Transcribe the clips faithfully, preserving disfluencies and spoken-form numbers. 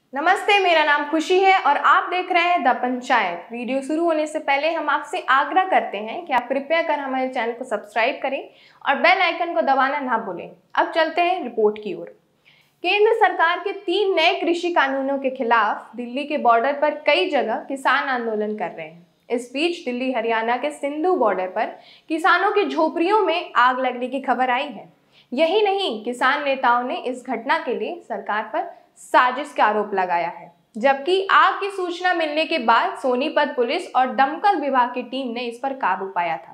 नमस्ते, मेरा नाम खुशी है और आप देख रहे हैं द पंचायत। वीडियो शुरू होने से पहले हम आपसे आग्रह करते हैं कि आप कृपया कर हमारे चैनल को सब्सक्राइब करें और बेल आइकन को दबाना ना भूलें। अब चलते हैं रिपोर्ट की ओर। केंद्र सरकार के तीन नए कृषि कानूनों के खिलाफ दिल्ली के बॉर्डर पर कई जगह किसान आंदोलन कर रहे हैं। इस बीच दिल्ली हरियाणा के सिंधु बॉर्डर पर किसानों की झोपड़ियों में आग लगने की खबर आई है। यही नहीं, किसान नेताओं ने इस घटना के लिए सरकार पर साजिश का आरोप लगाया है। जबकि आग की सूचना मिलने के बाद सोनीपत पुलिस और दमकल विभाग की टीम ने इस पर काबू पाया था।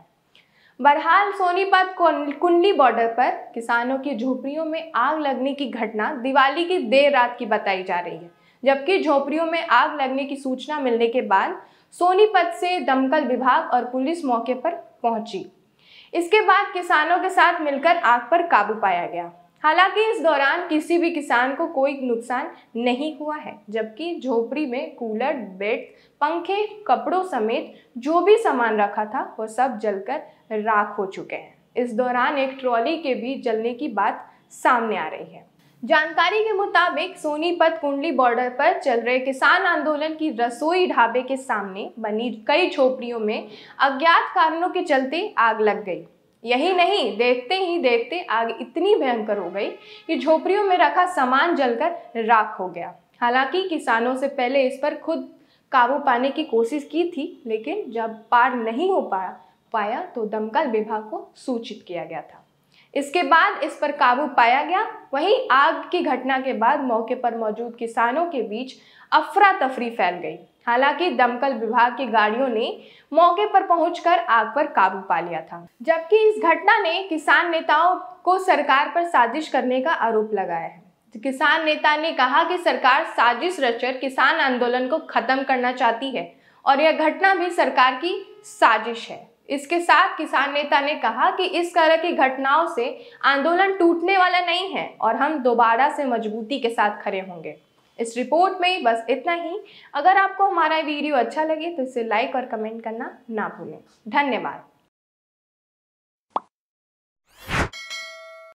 बहरहाल सोनीपत कुंडली बॉर्डर पर किसानों की झोपड़ियों में आग लगने की घटना दिवाली की देर रात की बताई जा रही है। जबकि झोपड़ियों में आग लगने की सूचना मिलने के बाद सोनीपत से दमकल विभाग और पुलिस मौके पर पहुंची। इसके बाद किसानों के साथ मिलकर आग पर काबू पाया गया। हालांकि इस दौरान किसी भी किसान को कोई नुकसान नहीं हुआ है। जबकि झोपड़ी में कूलर, बेड, पंखे, कपड़ों समेत जो भी सामान रखा था वो सब जलकर राख हो चुके हैं। इस दौरान एक ट्रॉली के भी जलने की बात सामने आ रही है। जानकारी के मुताबिक सोनीपत कुंडली बॉर्डर पर चल रहे किसान आंदोलन की रसोई ढाबे के सामने बनी कई झोपड़ियों में अज्ञात कारणों के चलते आग लग गई। यही नहीं, देखते ही देखते आग इतनी भयंकर हो गई कि झोपड़ियों में रखा सामान जलकर राख हो गया। हालांकि किसानों से पहले इस पर खुद काबू पाने की कोशिश की थी, लेकिन जब पार नहीं हो पाया पाया तो दमकल विभाग को सूचित किया गया था। इसके बाद इस पर काबू पाया गया। वहीं आग की घटना के बाद मौके पर मौजूद किसानों के बीच अफरा तफरी फैल गई। हालांकि दमकल विभाग की गाड़ियों ने मौके पर पहुंचकर आग पर काबू पा लिया था। जबकि इस घटना ने किसान नेताओं को सरकार पर साजिश करने का आरोप लगाया है। किसान नेता ने कहा कि सरकार साजिश रचकर किसान आंदोलन को खत्म करना चाहती है और यह घटना भी सरकार की साजिश है। इसके साथ किसान नेता ने कहा कि इस तरह की घटनाओं से आंदोलन टूटने वाला नहीं है और हम दोबारा से मजबूती के साथ खड़े होंगे। इस रिपोर्ट में बस इतना ही। अगर आपको हमारा वीडियो अच्छा लगे तो इसे लाइक और कमेंट करना ना भूलें। धन्यवाद।